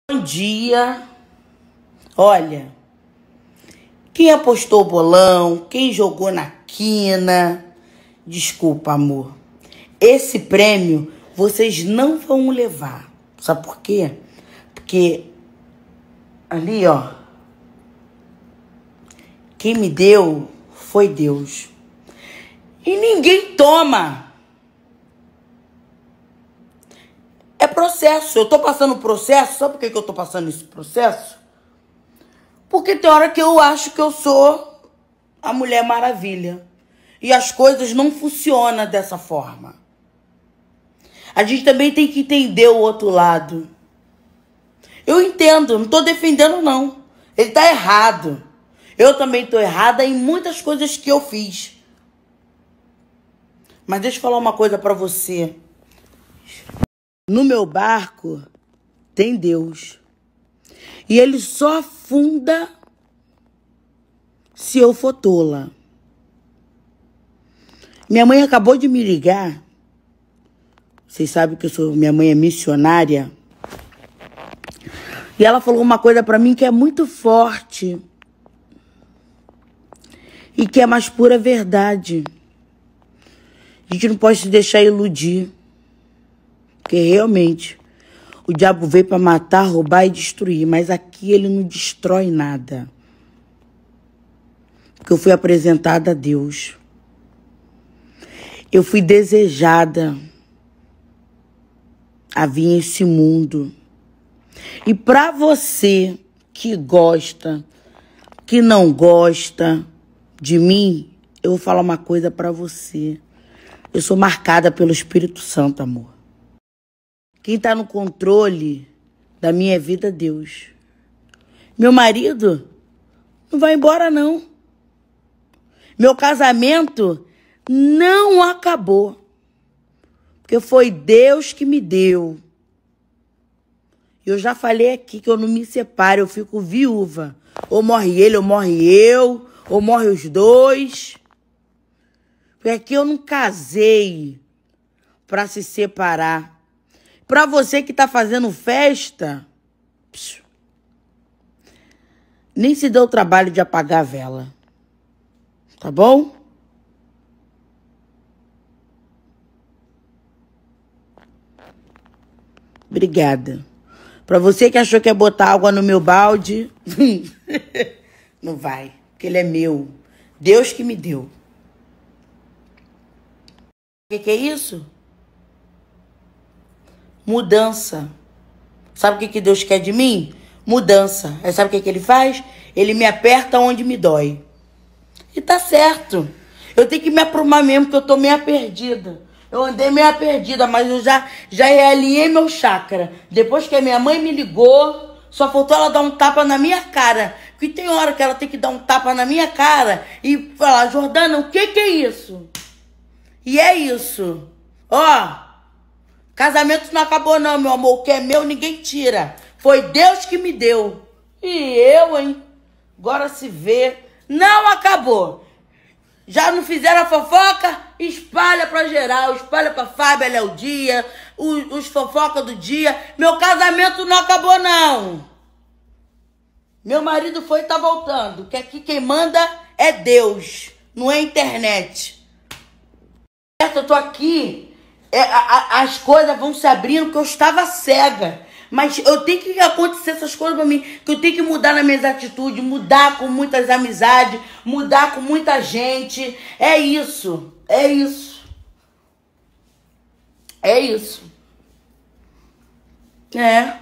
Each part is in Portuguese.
Bom dia. Olha, quem apostou o bolão, quem jogou na quina, desculpa, amor. Esse prêmio vocês não vão levar. Sabe por quê? Porque ali, ó, quem me deu foi Deus. E ninguém toma. É processo. Eu tô passando processo. Sabe por que eu tô passando esse processo? Porque tem hora que eu acho que eu sou a Mulher Maravilha. E as coisas não funcionam dessa forma. A gente também tem que entender o outro lado. Eu entendo, não tô defendendo não. Ele tá errado. Eu também tô errada em muitas coisas que eu fiz. Mas deixa eu falar uma coisa pra você. No meu barco tem Deus. E ele só afunda se eu for tola. Minha mãe acabou de me ligar. Vocês sabem que minha mãe é missionária. E ela falou uma coisa pra mim que é muito forte. E que é a mais pura verdade. A gente não pode se deixar iludir. Porque realmente o diabo veio para matar, roubar e destruir. Mas aqui ele não destrói nada. Porque eu fui apresentada a Deus. Eu fui desejada a vir a esse mundo. E para você que gosta, que não gosta de mim, eu vou falar uma coisa para você. Eu sou marcada pelo Espírito Santo, amor. Quem está no controle da minha vida é Deus. Meu marido não vai embora, não. Meu casamento não acabou. Porque foi Deus que me deu. Eu já falei aqui que eu não me separo, eu fico viúva. Ou morre ele, ou morre eu, ou morre os dois. Porque aqui eu não casei para se separar. Para você que tá fazendo festa, nem se deu o trabalho de apagar a vela. Tá bom? Obrigada. Para você que achou que ia botar água no meu balde, não vai, porque ele é meu. Deus que me deu. O que é isso? Mudança. Sabe o que Deus quer de mim? Mudança. Aí sabe o que ele faz? Ele me aperta onde me dói. E tá certo. Eu tenho que me aprumar mesmo, porque eu tô meio perdida. Eu andei meio perdida, mas eu já realinhei meu chakra. Depois que a minha mãe me ligou, só faltou ela dar um tapa na minha cara. Porque tem hora que ela tem que dar um tapa na minha cara e falar, Jordana, o que é isso? E é isso. Ó. Casamento não acabou não, meu amor. O que é meu, ninguém tira. Foi Deus que me deu. E eu, hein? Agora se vê. Não acabou. Já não fizeram a fofoca? Espalha pra geral. Espalha pra Fábio, Léo Dia. Os fofocas do dia. Meu casamento não acabou, não. Meu marido foi e tá voltando. Que aqui quem manda é Deus. Não é a internet. Eu tô aqui... as coisas vão se abrindo porque eu estava cega. Mas eu tenho que acontecer essas coisas pra mim. Que eu tenho que mudar nas minhas atitudes. Mudar com muitas amizades. Mudar com muita gente. É isso. É isso. É isso. É.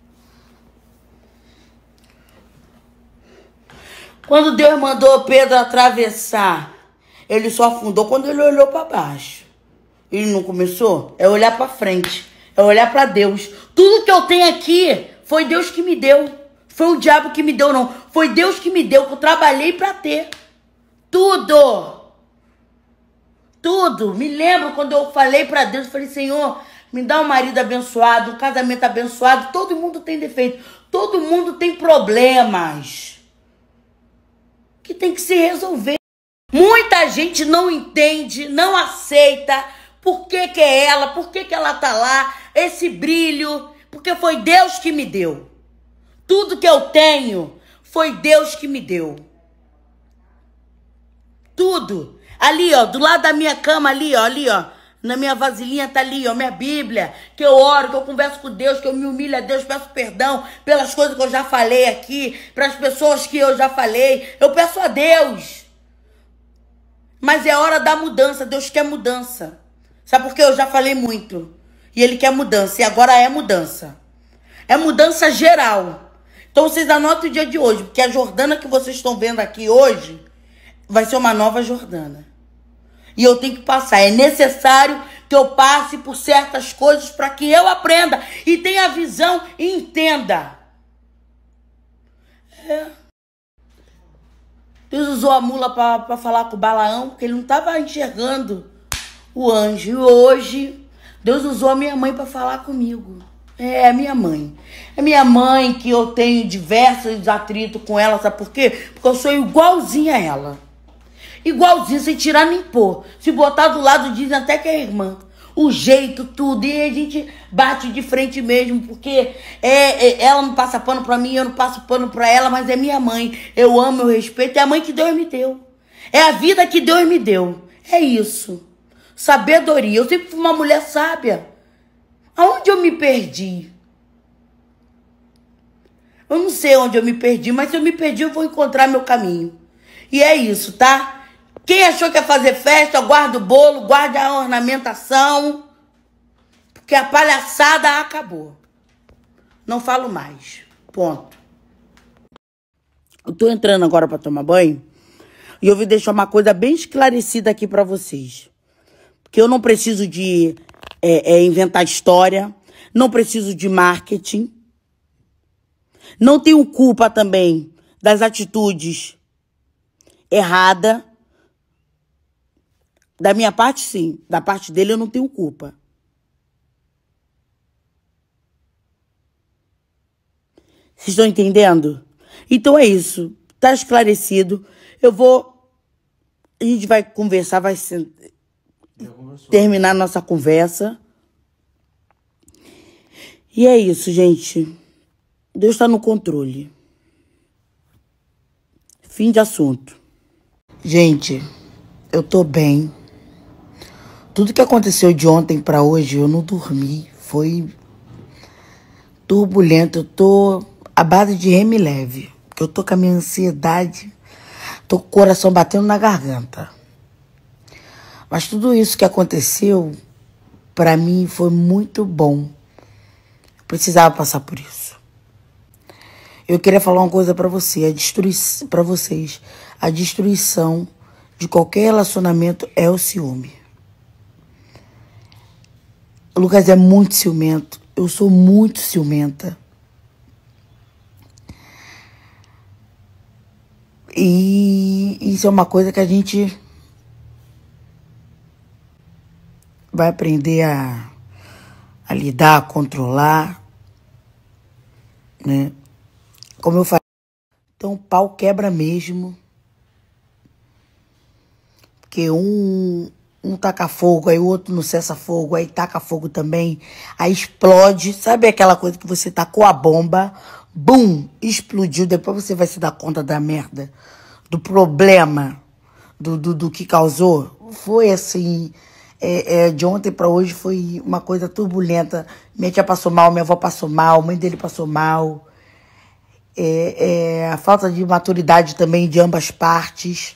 Quando Deus mandou Pedro atravessar, ele só afundou quando ele olhou para baixo. Ele não começou? É olhar pra frente. É olhar pra Deus. Tudo que eu tenho aqui foi Deus que me deu. Foi o diabo que me deu, não. Foi Deus que me deu, que eu trabalhei pra ter. Tudo. Tudo. Me lembro quando eu falei pra Deus, eu falei, Senhor, me dá um marido abençoado, um casamento abençoado. Todo mundo tem defeito. Todo mundo tem problemas. Que tem que se resolver. Muita gente não entende, não aceita. Por que é ela? Por que ela tá lá? Esse brilho. Porque foi Deus que me deu. Tudo que eu tenho foi Deus que me deu. Tudo. Ali, ó, do lado da minha cama, ali, ó. Na minha vasilhinha tá ali, ó, minha Bíblia, que eu oro, que eu converso com Deus, que eu me humilho a Deus, peço perdão pelas coisas que eu já falei aqui, pelas pessoas que eu já falei. Eu peço a Deus. Mas é hora da mudança, Deus quer mudança. Sabe por quê? Eu já falei muito. E Ele quer mudança, e agora é mudança. É mudança geral. Então vocês anotem o dia de hoje, porque a Jordana que vocês estão vendo aqui hoje vai ser uma nova Jordana. E eu tenho que passar. É necessário que eu passe por certas coisas para que eu aprenda e tenha visão e entenda. Deus usou a mula para falar com o Balaão, porque ele não estava enxergando o anjo. E hoje, Deus usou a minha mãe para falar comigo. É a minha mãe. É minha mãe que eu tenho diversos atritos com ela. Sabe por quê? Porque eu sou igualzinha a ela. Igualzinho, sem tirar nem pôr. Se botar do lado, dizem até que é irmã. O jeito, tudo. E a gente bate de frente mesmo, porque ela não passa pano pra mim, eu não passo pano pra ela, mas é minha mãe. Eu amo, eu respeito. É a mãe que Deus me deu. É a vida que Deus me deu. É isso. Sabedoria. Eu sempre fui uma mulher sábia. Aonde eu me perdi? Eu não sei onde eu me perdi, mas se eu me perdi, eu vou encontrar meu caminho. E é isso, tá? Quem achou que ia fazer festa, guarda o bolo, guarda a ornamentação, porque a palhaçada acabou. Não falo mais. Ponto. Eu tô entrando agora para tomar banho e eu vou deixar uma coisa bem esclarecida aqui para vocês. Porque eu não preciso de inventar história, não preciso de marketing, não tenho culpa também das atitudes erradas. Da minha parte, sim. Da parte dele, eu não tenho culpa. Vocês estão entendendo? Então é isso. Tá esclarecido. A gente vai conversar, terminar nossa conversa. E é isso, gente. Deus está no controle. Fim de assunto. Gente, eu tô bem. Tudo que aconteceu de ontem pra hoje, eu não dormi. Foi turbulento. Eu tô à base de reme leve. Eu tô com a minha ansiedade. Tô com o coração batendo na garganta. Mas tudo isso que aconteceu, pra mim, foi muito bom. Eu precisava passar por isso. Eu queria falar uma coisa pra você. Pra vocês. A destruição de qualquer relacionamento é o ciúme. O Lucas é muito ciumento. Eu sou muito ciumenta. E isso é uma coisa que a gente vai aprender a lidar, a controlar, né? Como eu falei. Então o pau quebra mesmo. Porque um taca fogo, aí o outro não cessa fogo, aí taca fogo também, aí explode. Sabe aquela coisa que você tacou a bomba, bum, explodiu, depois você vai se dar conta da merda, do problema, do que causou? Foi assim, de ontem pra hoje foi uma coisa turbulenta. Minha tia passou mal, minha avó passou mal, mãe dele passou mal. A falta de maturidade também de ambas partes.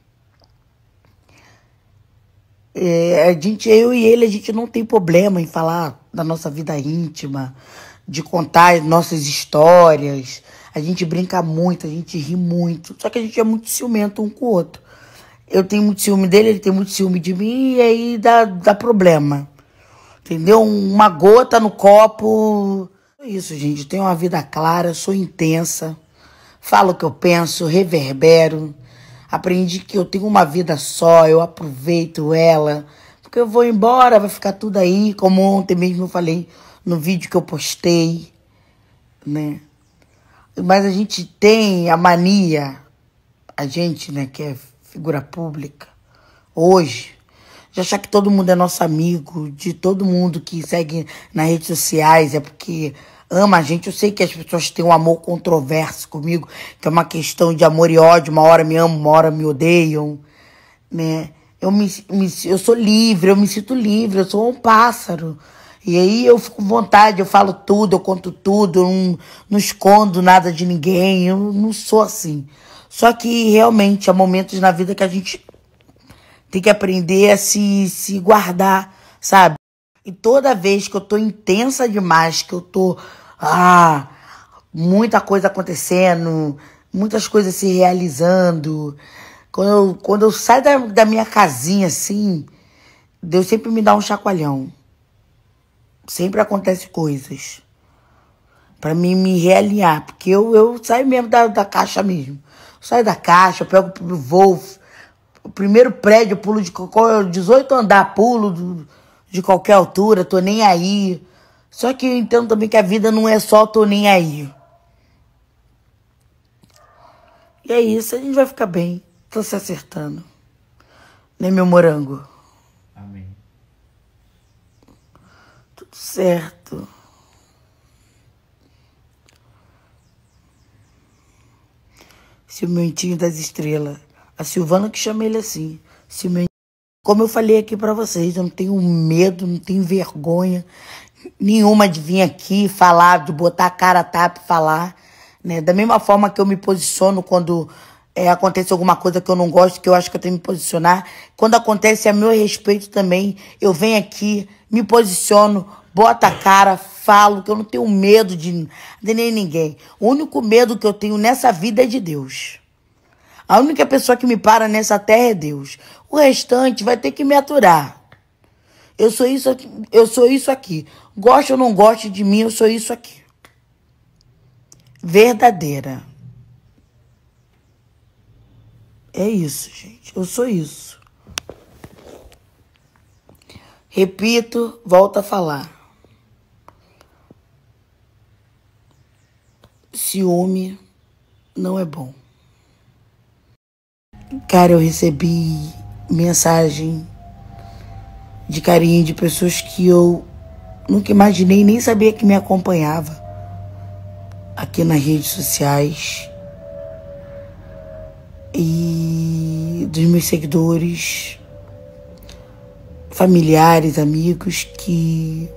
Eu e ele, a gente não tem problema em falar da nossa vida íntima, de contar as nossas histórias. A gente brinca muito, a gente ri muito. Só que a gente é muito ciumento um com o outro. Eu tenho muito ciúme dele, ele tem muito ciúme de mim, e aí dá problema. Entendeu? Uma gota no copo. É isso, gente. Eu tenho uma vida clara, sou intensa. Falo o que eu penso, reverbero. Aprendi que eu tenho uma vida só, eu aproveito ela. Porque eu vou embora, vai ficar tudo aí, como ontem mesmo eu falei no vídeo que eu postei, né? Mas a gente tem a mania, a gente, né, que é figura pública, hoje, de achar que todo mundo é nosso amigo, de todo mundo que segue nas redes sociais, é porque ama a gente. Eu sei que as pessoas têm um amor controverso comigo, que é uma questão de amor e ódio. Uma hora me amam, uma hora me odeiam, né? Eu sou livre, eu me sinto livre, eu sou um pássaro. E aí eu fico com vontade, eu falo tudo, eu conto tudo, eu não escondo nada de ninguém, eu não sou assim. Só que realmente há momentos na vida que a gente tem que aprender a se guardar, sabe? E toda vez que eu tô intensa demais, que eu tô... muita coisa acontecendo, muitas coisas se realizando. Quando eu saio da minha casinha, assim, Deus sempre me dá um chacoalhão. Sempre acontece coisas pra mim me realinhar. Porque eu saio mesmo da caixa mesmo. Eu saio da caixa, eu pego o voo. O primeiro prédio, eu pulo de 18 andar, pulo de qualquer altura, tô nem aí. Só que eu entendo também que a vida não é só tô nem aí. E é isso, a gente vai ficar bem. Tô se acertando. Né, meu morango? Amém. Tudo certo. Ciumentinho das estrelas. A Silvana que chama ele assim. Ciumentinho. Como eu falei aqui pra vocês, eu não tenho medo, não tenho vergonha nenhuma de vir aqui falar, de botar a cara a tapa e falar, né? Da mesma forma que eu me posiciono quando acontece alguma coisa que eu não gosto, que eu acho que eu tenho que me posicionar. Quando acontece a meu respeito também, eu venho aqui, me posiciono, boto a cara, falo, que eu não tenho medo de nem ninguém. O único medo que eu tenho nessa vida é de Deus. A única pessoa que me para nessa terra é Deus. O restante vai ter que me aturar. Eu sou isso aqui. Goste ou não goste de mim, eu sou isso aqui. Verdadeira. É isso, gente. Eu sou isso. Repito, volto a falar. Ciúme não é bom. Cara, eu recebi mensagem de carinho de pessoas que eu nunca imaginei, nem sabia que me acompanhava aqui nas redes sociais. E dos meus seguidores, familiares, amigos, que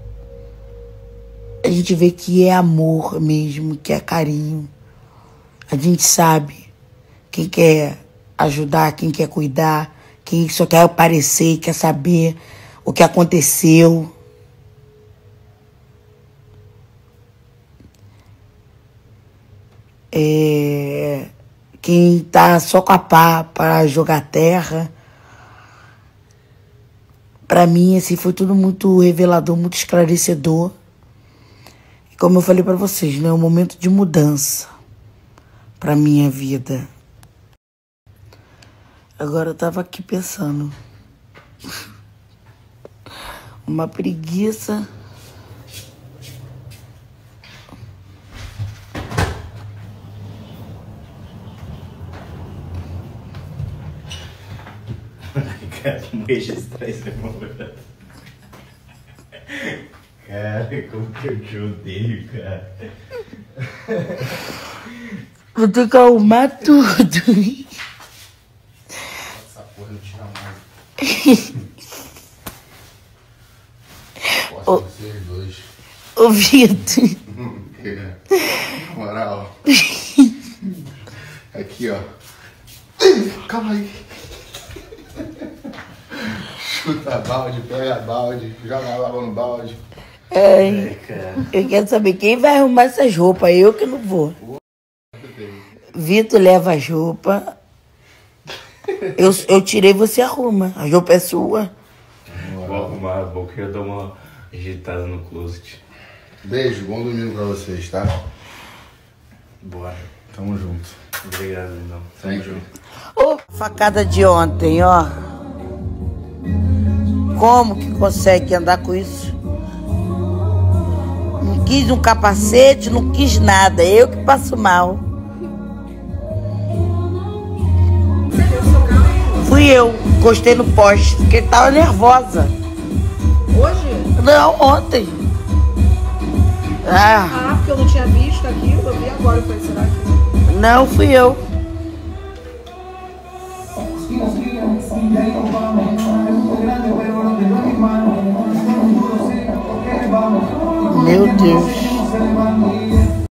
a gente vê que é amor mesmo, que é carinho. A gente sabe quem quer ajudar, quem quer cuidar, quem só quer aparecer, quer saber o que aconteceu. Quem tá só com a pá para jogar terra. Para mim, assim, foi tudo muito revelador, muito esclarecedor. E como eu falei para vocês, né, é um momento de mudança para minha vida. Agora eu tava aqui pensando. Uma preguiça. Cara, vamos registrar esse momento. Cara, como que eu te odeio, cara. Vou ter que arrumar tudo. Essa porra não tira mais. Posso vocês dois. Ô, Vitor. Na moral. Aqui, ó. Calma aí. Chuta balde, pega balde, joga água no balde. Eu quero saber quem vai arrumar essas roupas. Eu que não vou. Vitor leva as roupas. Eu tirei, você arruma. A roupa é sua. Vou arrumar, vou que eu dou uma agitada no closet. Beijo, bom domingo pra vocês, tá? Bora. Tamo junto. Obrigado, então. Tamo junto. Ô, facada de ontem, ó. Como que consegue andar com isso? Não quis um capacete, não quis nada. Eu que passo mal. Fui eu, encostei no poste, porque tava nervosa. Hoje? Não, ontem. Ah, porque eu não tinha visto aquilo, eu vi agora. Eu falei, será que... não, fui eu. Meu Deus.